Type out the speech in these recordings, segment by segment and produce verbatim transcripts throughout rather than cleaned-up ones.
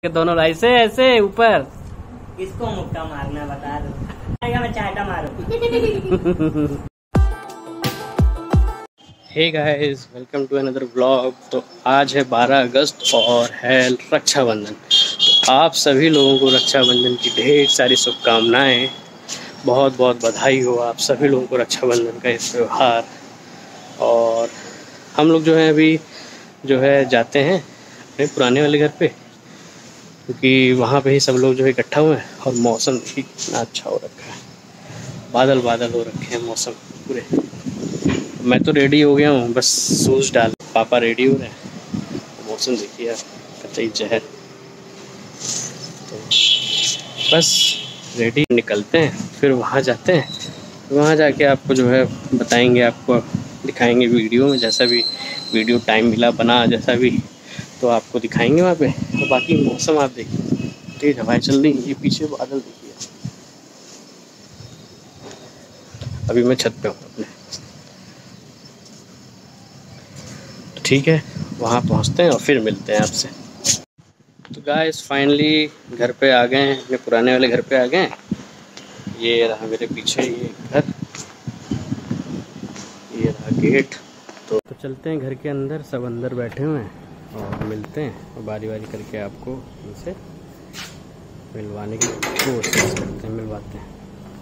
दोनों ऐसे ऐसे ऊपर। किसको मुक्का मारना बता दो, मैं चाटा मारूं। Hey guys, welcome to another vlog. तो आज है बारह अगस्त और है रक्षाबंधन। तो आप सभी लोगों को रक्षाबंधन की ढेर सारी शुभकामनाएं। बहुत बहुत बधाई हो आप सभी लोगों को रक्षाबंधन का इस त्यौहार। और हम लोग जो है अभी जो है जाते हैं अपने पुराने वाले घर पे, क्योंकि वहाँ पे ही सब लोग जो है इकट्ठा हुए हैं। और मौसम भी कितना अच्छा हो रखा है, बादल बादल हो रखे हैं मौसम पूरे। मैं तो रेडी हो गया हूँ, बस शूज़ डाल, पापा रेडी हो रहे हैं। मौसम देखिए यार, कतई जहर। तो बस रेडी निकलते हैं, फिर वहाँ जाते हैं। वहाँ जाके आपको जो है बताएंगे, आपको दिखाएंगे वीडियो में, जैसा भी वीडियो टाइम मिला बना जैसा भी, तो आपको दिखाएंगे वहाँ पे। तो बाकी मौसम आप देखिए, तेज हवाएं चल रही, ये पीछे बादल देखिए। अभी मैं छत पे हूँ अपने, ठीक है वहाँ पहुँचते हैं और फिर मिलते हैं आपसे। तो गाइस फाइनली घर पे आ गए हैं, अपने पुराने वाले घर पे आ गए हैं। ये रहा मेरे पीछे ये घर, ये रहा गेट। तो, तो चलते हैं घर के अंदर, सब अंदर बैठे हुए हैं और मिलते हैं और बारी बारी करके आपको उनसे मिलवाने की कोशिश करते हैं, मिलवाते हैं।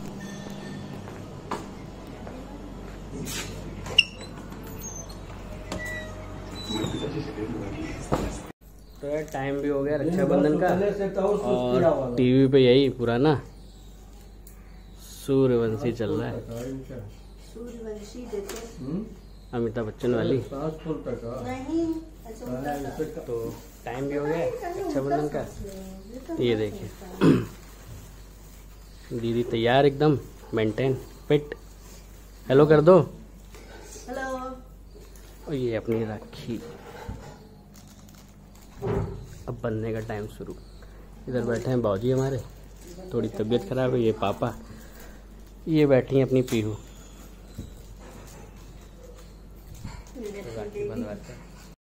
तो यार टाइम भी हो गया रक्षाबंधन का, और टीवी पे यही पुराना सूर्यवंशी चल रहा है, अमिताभ बच्चन वाली। तो टाइम भी हो गया रक्षाबंधन का। ये देखिए दीदी तैयार एकदम, मेंटेन फिट। हेलो कर दो। हेलो। और ये अपनी राखी, अब बनने का टाइम शुरू। इधर बैठे हैं बाबूजी हमारे, थोड़ी तबीयत खराब है। ये पापा, ये बैठी हैं अपनी पीहू। राखी बनवाते हैं।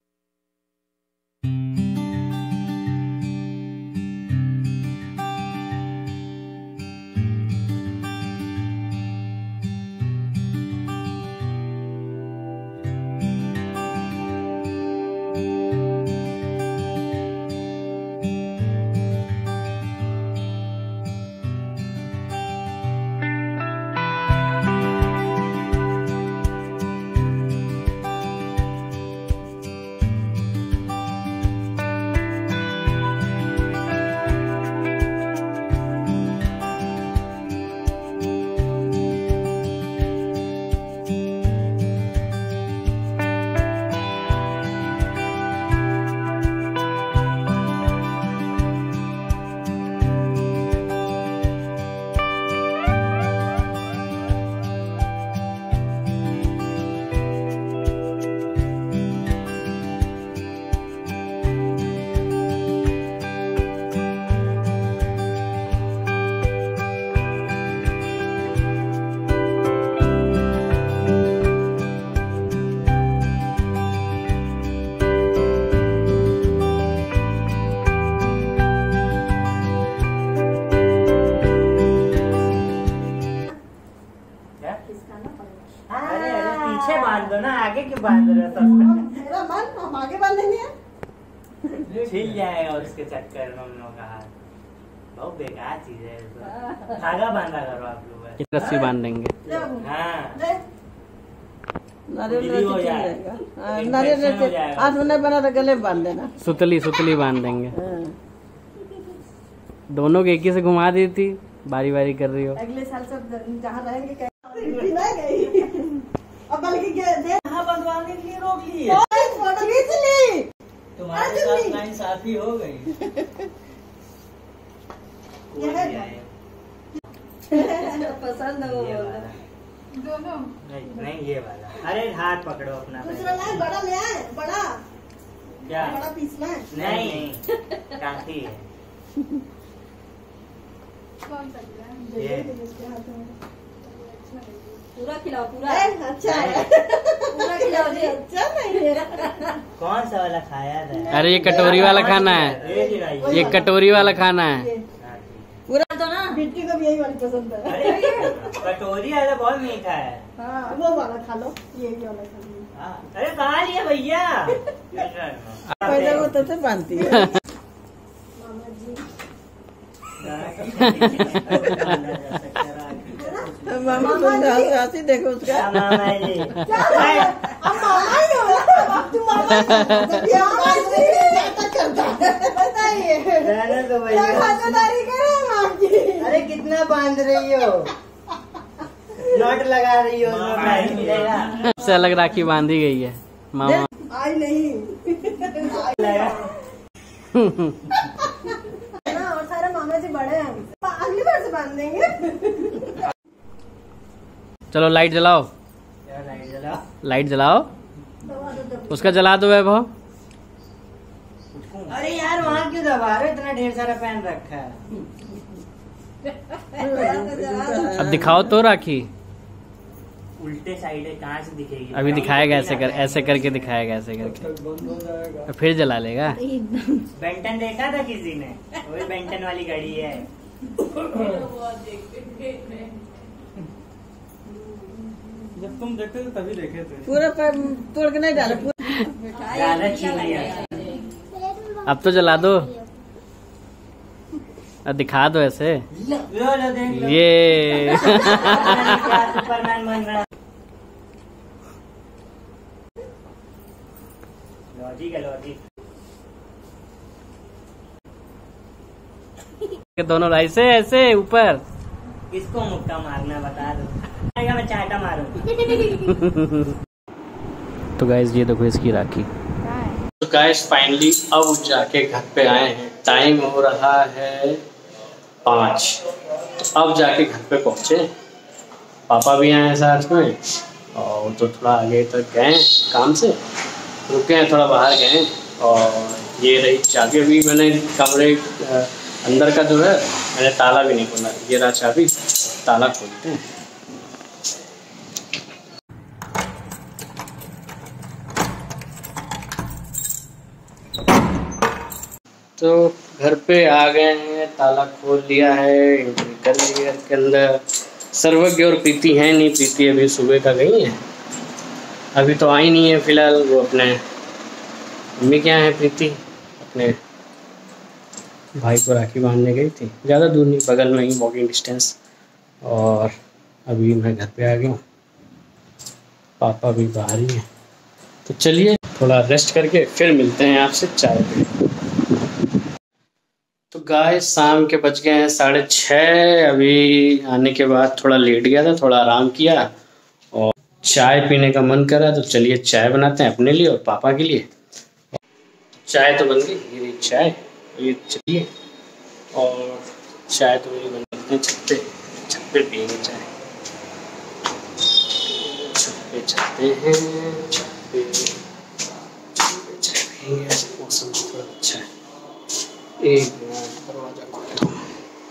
ना आगे क्यों बांध रहे हो? मेरा मन, हम आगे बांधेंगे, छिल जाएगा उसके चक्कर में हम लोग का हाथ। बहुत बेकार चीज है, धागा बांधा करो आप लोग, रस्सी बांध देंगे। हाँ नारियल हाथ में नहीं बना तो गले बांध देना, सुतली सुतली बांध देंगे। दोनों के एक ही से घुमा दी थी, बारी बारी कर रही हो। अगले साल सब जहाँ रहेंगे अब बल्कि यहाँ बंधवाने के लिए रोक लिए, तुम्हारे साथ नाइंसाफी हो गई। पसंद है वो दोनों? नहीं नहीं ये वाला। अरे हाथ पकड़ो अपना, दूसरा लाए बड़ा ले आए, बड़ा क्या बड़ा पीस लाए? नहीं काफी है। कौन सा ये पूरा खिलाओ, पूरा अच्छा है। कौन सा वाला खाया था? अरे ये कटोरी वाला खाना है, ये कटोरी वाला खाना है। पूरा तो ना बिट्टी को भी यही वाली पसंद है। अरे कटोरी वाला बहुत मीठा है। हाँ, वो वाला खा लो, ये भी वाला खा लो। अरे खा लिया भैया। पहले वो तो बांधती है। मामा जी मामा जी देखो उसका। मामा जी अब मामा ही हो, तू मामा ही हो। बताइए तो भैया खातिरदारी करे माम जी। अरे कितना बांध रही हो, नोट लगा रही हो, उसमें मिलेगा। सबसे अलग राखी बांधी गई है मामा। आई नहीं ना, और सारे मामा जी बड़े हैं, अगली बार से बांध देंगे। चलो लाइट जलाओ, लाइट जलाओ, लाइट जलाओ, उसका जला दो वैभव। अरे यार वहाँ क्यों दबा रहे हो, इतना ढेर सारा पेन रखा है। अब दिखाओ तो राखी। उल्टे साइड है, कहाँ से दिखेगी? अभी दिखाएगा, ऐसे कर ऐसे करके दिखाएगा, ऐसे करके फिर जला लेगा। बेंटन देखा था किसी ने? वही बेंटन वाली घड़ी है। जब तुम देखते थे तभी देखे थे। पूरा तोड़ के नहीं डाला, ज्यादा छीन लिया। अब तो जला दो, अब दिखा दो ऐसे। लो लो देख लो। ये सुपरमैन बन रहा है। लॉजिक है, लॉजिक। दोनों ऐसे ऐसे ऊपर। किसको मुक्का मारना बता दो, मैं चाटा मारूं। तो गाइस ये देखो इसकी राखी। तो गाइस फाइनली अब जाके घर पे आए हैं, टाइम हो रहा है पाँच। तो अब जाके घर पे पहुँचे, पापा भी आए हैं साथ में, और तो थोड़ा आगे तक गए काम से, रुके हैं, थोड़ा बाहर गए। और ये रही चाबी, भी मैंने कमरे अंदर का जो है मैंने ताला भी नहीं खोला, ये रहा चाबी, ताला खोलते हैं। तो घर पे आ गए हैं, ताला खोल लिया है, एंट्री कर ली घर के अंदर। सर्वज्ञ और प्रीति है नहीं, प्रीति अभी सुबह का गई है, अभी तो आई नहीं है फिलहाल। वो अपने मम्मी क्या है, प्रीति अपने भाई को राखी बांधने गई थी, ज़्यादा दूर नहीं, बगल में ही, वॉकिंग डिस्टेंस। और अभी मैं घर पे आ गया हूँ, पापा भी बाहर ही हैं। तो चलिए थोड़ा रेस्ट करके फिर मिलते हैं आपसे चाय पे। तो गाइस शाम के बज गए हैं साढ़े छः। अभी आने के बाद थोड़ा लेट गया था, थोड़ा आराम किया और चाय पीने का मन करा, तो चलिए चाय बनाते हैं अपने लिए और पापा के लिए। चाय तो बन गई, ये रही चाय, ये चलिए। और चाय तो ये बनाते हैं छत पे, छत पे पियेंगे चाय, छत पे चलते हैं, छत पे चाय पियेंगे। मौसम थोड़ा अच्छा है। एक मिनट, दरवाजा खोलता हूँ।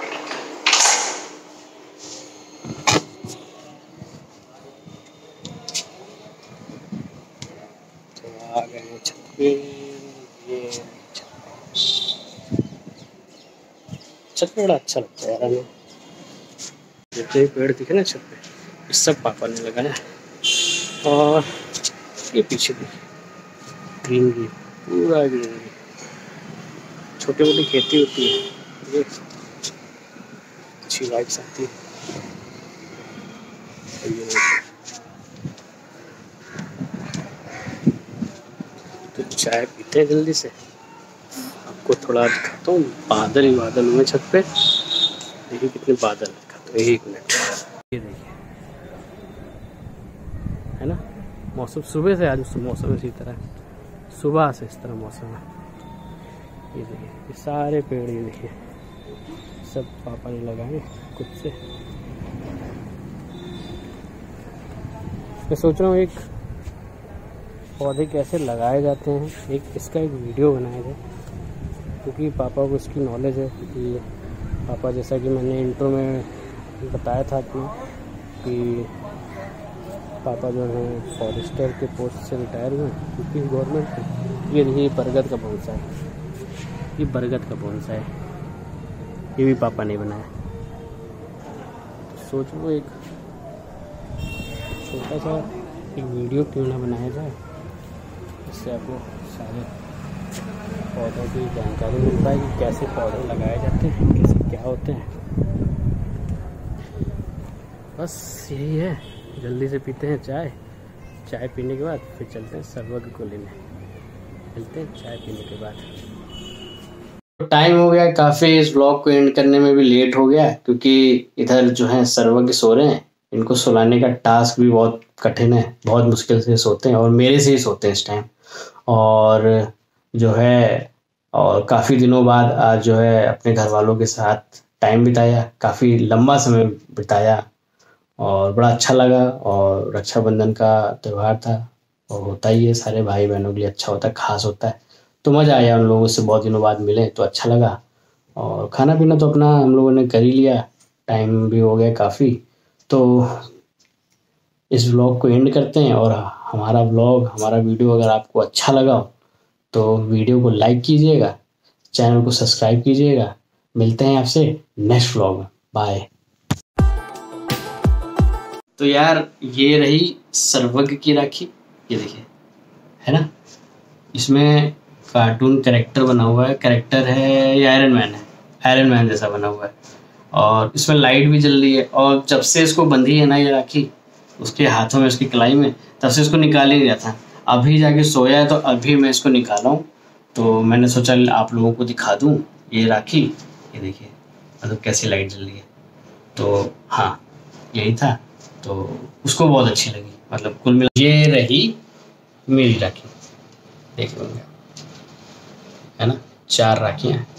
तो आ गए हैं छत पे, ये छत पे बड़ा अच्छा लगता है यार हमें। जितने पेड़ दिखे ना छत पे, ये सब पापा ने लगाया। और ये पीछे देखिए ग्रीन ग्रीन, पूरा ग्रीन ग्रीन, छोटी मोटी खेती होती है, ये अच्छी वाइब्स आती है। तो चाय पीते हैं जल्दी से, आपको थोड़ा दिखाता हूँ। बादल ही बादल हुए छत पे, देखिए कितने बादल दिखाते हैं। एक मिनट, ये देखिए है ना, मौसम सुबह से आज मौसम इसी तरह, सुबह से इस तरह मौसम है। ये देखिए ये सारे पेड़, ये देखिए सब पापा ने लगाए खुद से। मैं सोच रहा हूँ एक पौधे कैसे लगाए जाते हैं, एक इसका एक वीडियो बनाया जाए, क्योंकि पापा को इसकी नॉलेज है। कि पापा, जैसा कि मैंने इंट्रो में बताया था कि, कि पापा जो हैं फॉरेस्टर के पोस्ट से रिटायर हुए हैं क्योंकि गवर्नमेंट है। ये देखिए बरगद का बोनसा है, ये बरगद का बोनसा है, ये भी पापा ने बनाया। तो सोचो एक छोटा सा एक वीडियो क्यों ना बनाया जाए, इससे आपको सारे पौधों की जानकारी मिल पाएगी, कैसे पौधे लगाए जाते हैं, कैसे क्या होते हैं। बस यही है, जल्दी से पीते हैं चाय, चाय पीने के बाद फिर चलते हैं सर्वज्ञ को लेने, मिलते हैं चाय पीने के बाद। टाइम हो गया काफ़ी, इस ब्लॉग को एंड करने में भी लेट हो गया क्योंकि इधर जो है सर्वज्ञ सो रहे हैं। इनको सुलाने का टास्क भी बहुत कठिन है, बहुत मुश्किल से सोते हैं और मेरे से ही सोते हैं इस टाइम। और जो है और काफ़ी दिनों बाद आज जो है अपने घर वालों के साथ टाइम बिताया, काफ़ी लंबा समय बिताया और बड़ा अच्छा लगा। और रक्षाबंधन का त्यौहार था और होता ही है, सारे भाई बहनों के लिए अच्छा होता है, ख़ास होता है। तो मज़ा आया, उन लोगों से बहुत दिनों बाद मिले तो अच्छा लगा। और खाना पीना तो अपना हम लोगों ने कर ही लिया, टाइम भी हो गया काफ़ी। तो इस व्लॉग को एंड करते हैं। और हमारा व्लॉग, हमारा वीडियो अगर आपको अच्छा लगा हो तो वीडियो को लाइक कीजिएगा, चैनल को सब्सक्राइब कीजिएगा। मिलते हैं आपसे नेक्स्ट व्लॉग में, बाय। तो यार ये रही सर्वज्ञ की राखी, ये देखिए है ना, इसमें कार्टून कैरेक्टर बना हुआ है, कैरेक्टर है ये आयरन मैन है, आयरन मैन जैसा बना हुआ है। और इसमें लाइट भी जल रही है। और जब से इसको बंधी है ना ये राखी उसके हाथों में, उसकी कलाई में, तब से इसको निकाल ही रहा था। अभी जाके सोया है तो अभी मैं इसको निकाला हूँ। तो मैंने सोचा आप लोगों को दिखा दूँ ये राखी, ये देखिए मतलब कैसी लाइट जल रही है। तो हाँ यही था, तो उसको बहुत अच्छी लगी। मतलब कुल मिला ये रही मेरी राखी, देख लेंगे है ना, चार राखियाँ हैं।